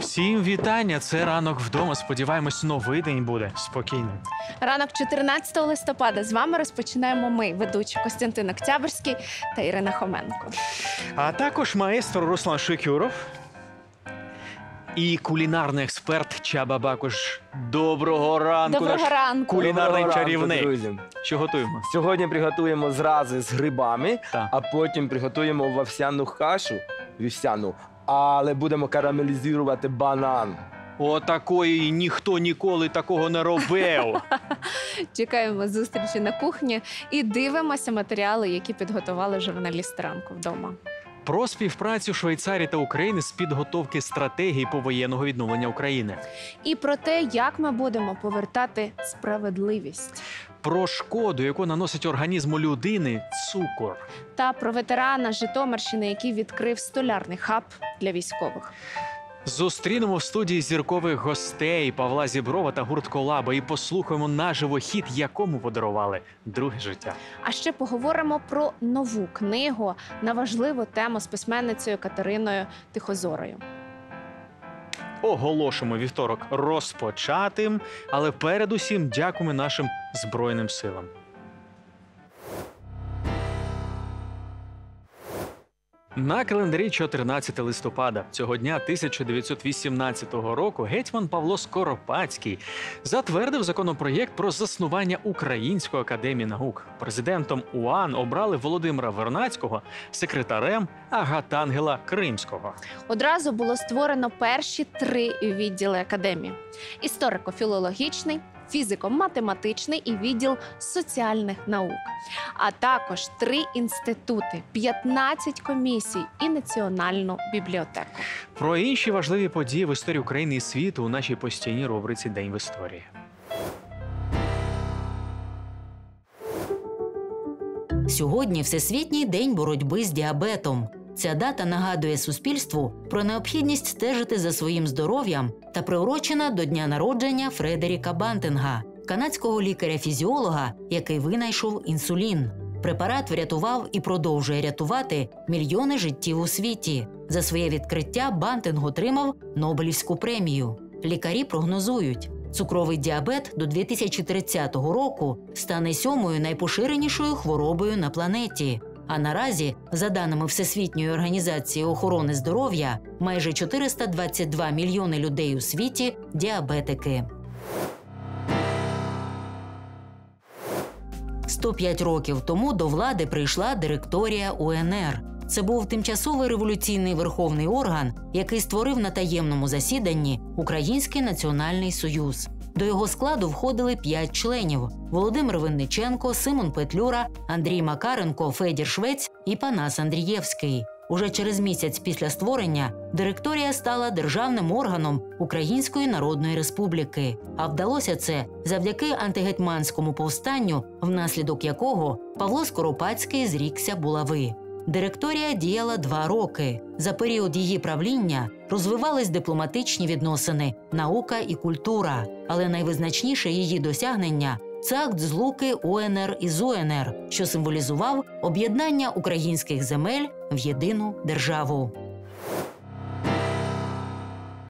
Всім вітання! Це «Ранок вдома». Сподіваємось, новий день буде спокійним. Ранок 14 листопада. З вами розпочинаємо ми, ведучі Костянтин Октябрьський та Ірина Хоменко. А також маестро Руслан Шикюров і кулінарний експерт Чаба Бакуш. Доброго ранку! Доброго ранку! Кулінарний Доброго ранку, чарівник. друзі. Що готуємо? Сьогодні приготуємо зрази з грибами, Так. а потім приготуємо вовсяну кашу, вівсяну, але будемо карамелізувати банан. Отакої ніхто ніколи такого не робив. Чекаємо зустрічі на кухні і дивимося матеріали, які підготували журналісти «Ранку вдома». Про співпрацю Швейцарії та України з підготовки стратегії повоєнного відновлення України. І про те, як ми будемо повертати справедливість. Про шкоду, яку наносить організму людини цукор. Та про ветерана Житомирщини, який відкрив столярний хаб для військових. Зустрінемо в студії зіркових гостей Павла Зіброва та гурт «Колаба» і послухаємо наживо хіт, якому подарували друге життя. А ще поговоримо про нову книгу на важливу тему з письменницею Катериною Тихозорою. Оголошуємо вівторок розпочатим, але передусім дякуємо нашим Збройним силам. На календарі 14 листопада цього дня 1918 року гетьман Павло Скоропадський затвердив законопроєкт про заснування Української академії наук. Президентом УАН обрали Володимира Вернадського, секретарем Агатангела Кримського. Одразу було створено перші 3 відділи академії: історико-філологічний, фізико-математичний і відділ соціальних наук, а також 3 інститути, 15 комісій і національну бібліотеку. Про інші важливі події в історії України і світу у нашій постійній рубриці «День в історії». Сьогодні Всесвітній день боротьби з діабетом. Ця дата нагадує суспільству про необхідність стежити за своїм здоров'ям та приурочена до дня народження Фредеріка Бантинга, канадського лікаря-фізіолога, який винайшов інсулін. Препарат врятував і продовжує рятувати мільйони життів у світі. За своє відкриття Бантинг отримав Нобелівську премію. Лікарі прогнозують, цукровий діабет до 2030 року стане 7-ю найпоширенішою хворобою на планеті. А наразі, за даними Всесвітньої організації охорони здоров'я, майже 422 мільйони людей у світі – діабетики. 105 років тому до влади прийшла директорія УНР. Це був тимчасовий революційний верховний орган, який створив на таємному засіданні Український національний союз. До його складу входили 5 членів – Володимир Винниченко, Симон Петлюра, Андрій Макаренко, Федір Швець і Панас Андрієвський. Уже через місяць після створення директорія стала державним органом Української Народної Республіки. А вдалося це завдяки антигетьманському повстанню, внаслідок якого Павло Скоропадський зрікся булави. Директорія діяла 2 роки. За період її правління розвивались дипломатичні відносини, наука і культура. Але найвизначніше її досягнення – це акт злуки УНР із УНР, що символізував об'єднання українських земель в єдину державу.